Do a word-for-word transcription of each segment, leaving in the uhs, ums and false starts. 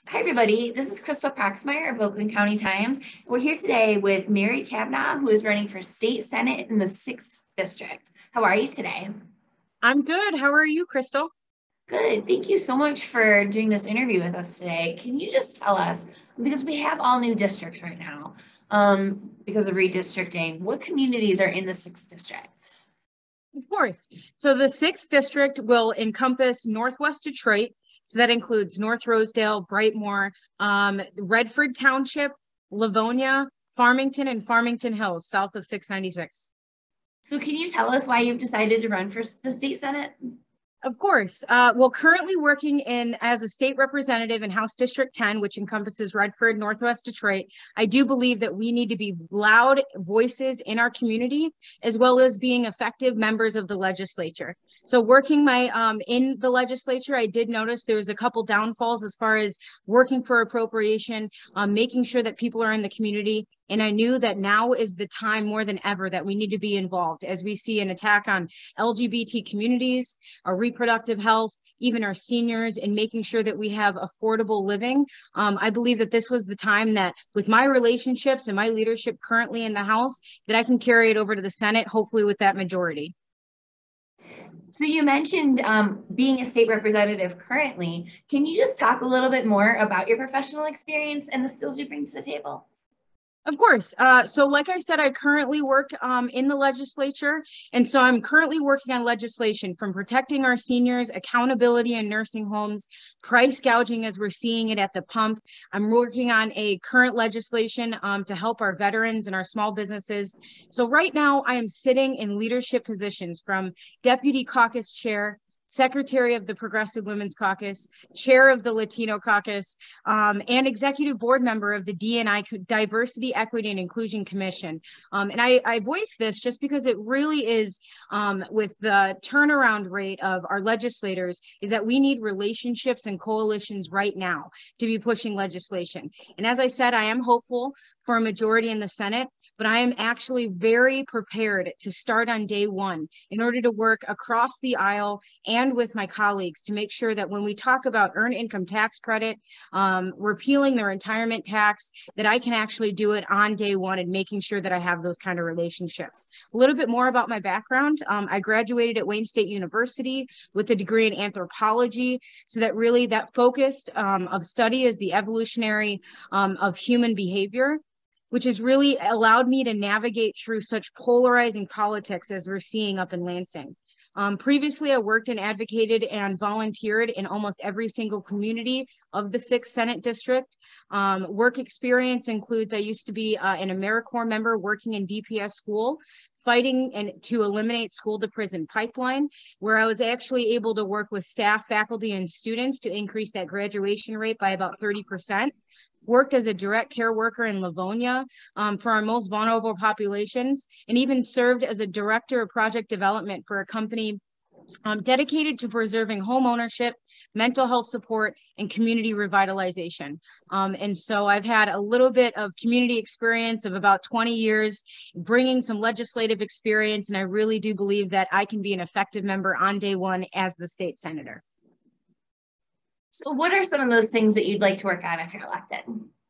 Hi, everybody. This is Crystal Proxmire of Oakland County Times. We're here today with Mary Cavanagh, who is running for state senate in the sixth district. How are you today? I'm good. How are you, Crystal? Good. Thank you so much for doing this interview with us today. Can you just tell us, because we have all new districts right now, um, because of redistricting, what communities are in the sixth district? Of course. So the sixth district will encompass Northwest Detroit. So that includes North Rosedale, Brightmoor, um, Redford Township, Livonia, Farmington, and Farmington Hills, south of six ninety-six. So can you tell us why you've decided to run for the state senate? Of course. Uh, well, currently working in as a state representative in House District ten, which encompasses Redford, Northwest Detroit, I do believe that we need to be loud voices in our community, as well as being effective members of the legislature. So working my um, in the legislature, I did notice there was a couple downfalls as far as working for appropriation, um, making sure that people are in the community. And I knew that now is the time more than ever that we need to be involved as we see an attack on L G B T communities, our reproductive health, even our seniors, and making sure that we have affordable living. Um, I believe that this was the time that with my relationships and my leadership currently in the House, that I can carry it over to the Senate, hopefully with that majority. So you mentioned um, being a state representative currently. Can you just talk a little bit more about your professional experience and the skills you bring to the table? Of course. Uh, so like I said, I currently work um, in the legislature. And so I'm currently working on legislation from protecting our seniors, accountability in nursing homes, price gouging as we're seeing it at the pump. I'm working on a current legislation um, to help our veterans and our small businesses. So right now I am sitting in leadership positions from deputy caucus chair, secretary of the Progressive Women's Caucus, chair of the Latino Caucus, um, and executive board member of the D and I Diversity, Equity, and Inclusion Commission. Um, and I, I voice this just because it really is, um, with the turnaround rate of our legislators, is that we need relationships and coalitions right now to be pushing legislation. And as I said, I am hopeful for a majority in the Senate, but I am actually very prepared to start on day one in order to work across the aisle and with my colleagues to make sure that when we talk about earned income tax credit, um, repealing the retirement tax, that I can actually do it on day one and making sure that I have those kind of relationships. A little bit more about my background. Um, I graduated at Wayne State University with a degree in anthropology, so that really that focused um, of study is the evolutionary um, of human behavior, which has really allowed me to navigate through such polarizing politics as we're seeing up in Lansing. Um, previously, I worked and advocated and volunteered in almost every single community of the sixth Senate District. Um, work experience includes I used to be uh, an AmeriCorps member working in D P S school, fighting and to eliminate school to prison pipeline, where I was actually able to work with staff, faculty, and students to increase that graduation rate by about thirty percent. Worked as a direct care worker in Livonia um, for our most vulnerable populations, and even served as a director of project development for a company um, dedicated to preserving home ownership, mental health support, and community revitalization. Um, and so I've had a little bit of community experience of about twenty years, bringing some legislative experience, and I really do believe that I can be an effective member on day one as the state senator. So what are some of those things that you'd like to work on if you're elected?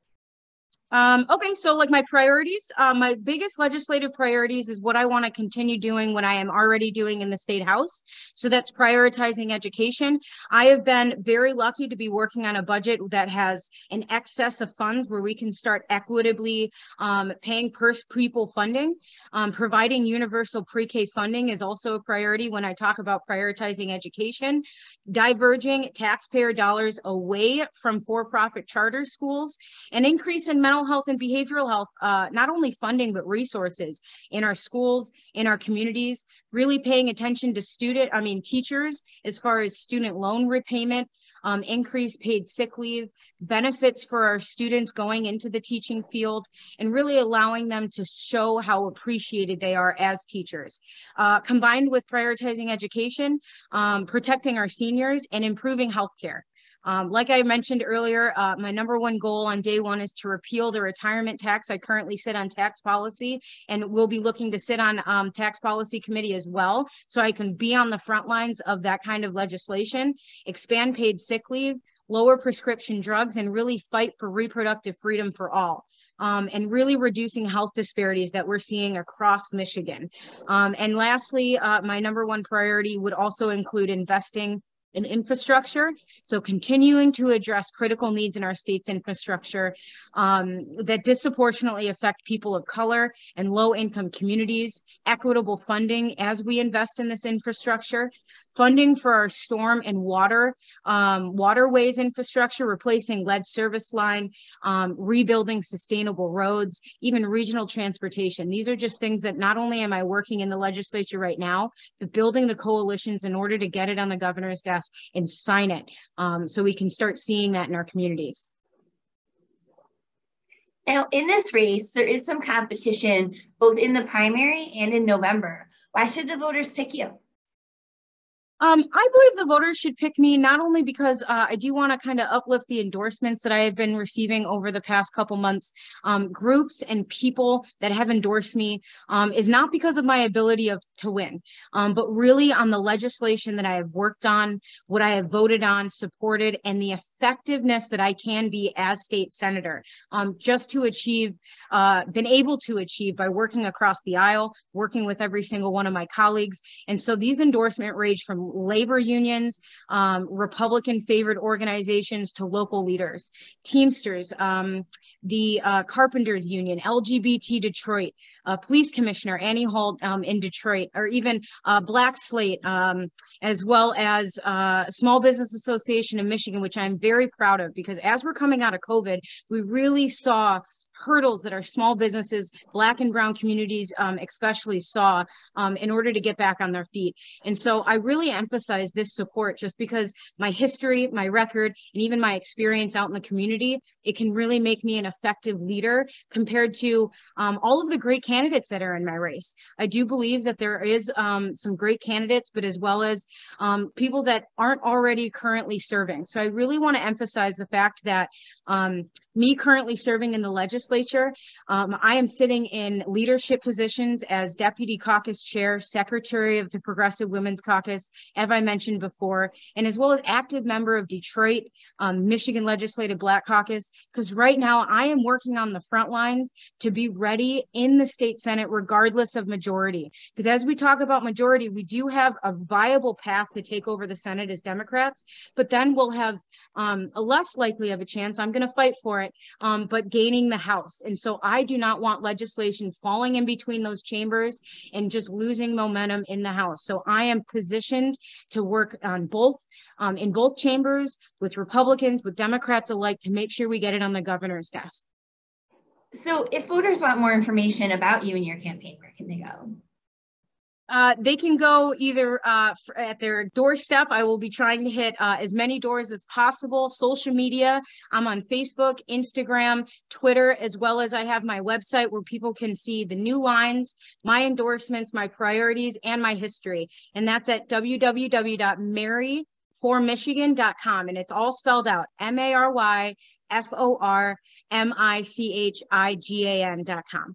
Um, okay, so like my priorities, uh, my biggest legislative priorities is what I want to continue doing when I am already doing in the state house. So that's prioritizing education. I have been very lucky to be working on a budget that has an excess of funds where we can start equitably um, paying per pupil funding. Um, providing universal pre-K funding is also a priority when I talk about prioritizing education. Diverging taxpayer dollars away from for-profit charter schools, an increase in mental health and behavioral health, uh, not only funding, but resources in our schools, in our communities, really paying attention to student, I mean, teachers, as far as student loan repayment, um, increased paid sick leave, benefits for our students going into the teaching field, and really allowing them to show how appreciated they are as teachers. Uh, combined with prioritizing education, um, protecting our seniors, and improving healthcare. Um, like I mentioned earlier, uh, my number one goal on day one is to repeal the retirement tax. I currently sit on tax policy and will be looking to sit on um, tax policy committee as well, so I can be on the front lines of that kind of legislation, expand paid sick leave, lower prescription drugs, and really fight for reproductive freedom for all, um, and really reducing health disparities that we're seeing across Michigan. Um, and lastly, uh, my number one priority would also include investing in infrastructure. So continuing to address critical needs in our state's infrastructure um, that disproportionately affect people of color and low-income communities, equitable funding as we invest in this infrastructure, funding for our storm and water, um, waterways infrastructure, replacing lead service line, um, rebuilding sustainable roads, even regional transportation. These are just things that not only am I working in the legislature right now, but building the coalitions in order to get it on the governor's desk and sign it, um, so we can start seeing that in our communities. Now, in this race, there is some competition both in the primary and in November. Why should the voters pick you? Um, I believe the voters should pick me not only because uh, I do want to kind of uplift the endorsements that I have been receiving over the past couple months. Um, groups and people that have endorsed me um, is not because of my ability of to win, um, but really on the legislation that I have worked on, what I have voted on, supported, and the effectiveness that I can be as state senator, um, just to achieve, uh, been able to achieve by working across the aisle, working with every single one of my colleagues. And so these endorsement range from labor unions, um, Republican favored organizations to local leaders, Teamsters, um, the uh, Carpenters Union, L G B T Detroit, uh, Police Commissioner Annie Holt um, in Detroit, or even uh, Black Slate, um, as well as uh, Small Business Association of Michigan, which I'm very proud of, because as we're coming out of COVID, we really saw hurdles that our small businesses, Black and brown communities um, especially saw um, in order to get back on their feet. And so I really emphasize this support just because my history, my record, and even my experience out in the community, it can really make me an effective leader compared to um, all of the great candidates that are in my race. I do believe that there is um, some great candidates, but as well as um, people that aren't already currently serving. So I really want to emphasize the fact that um, me currently serving in the legislature, um, I am sitting in leadership positions as Deputy Caucus Chair, Secretary of the Progressive Women's Caucus, as I mentioned before, and as well as active member of Detroit, um, Michigan Legislative Black Caucus, because right now I am working on the front lines to be ready in the state Senate regardless of majority. Because as we talk about majority, we do have a viable path to take over the Senate as Democrats, but then we'll have um, a less likely of a chance, I'm going to fight for it, um, but gaining the House. And so I do not want legislation falling in between those chambers and just losing momentum in the House. So I am positioned to work on both, um, in both chambers with Republicans, with Democrats alike, to make sure we get it on the governor's desk. So if voters want more information about you and your campaign, where can they go? Uh, they can go either uh, at their doorstep. I will be trying to hit uh, as many doors as possible. Social media, I'm on Facebook, Instagram, Twitter, as well as I have my website where people can see the new lines, my endorsements, my priorities, and my history. And that's at w w w dot mary for michigan dot com. And it's all spelled out, M A R Y F O R M I C H I G A N dot com.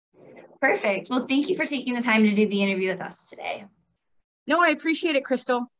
Perfect. Well, thank you for taking the time to do the interview with us today. No, I appreciate it, Crystal.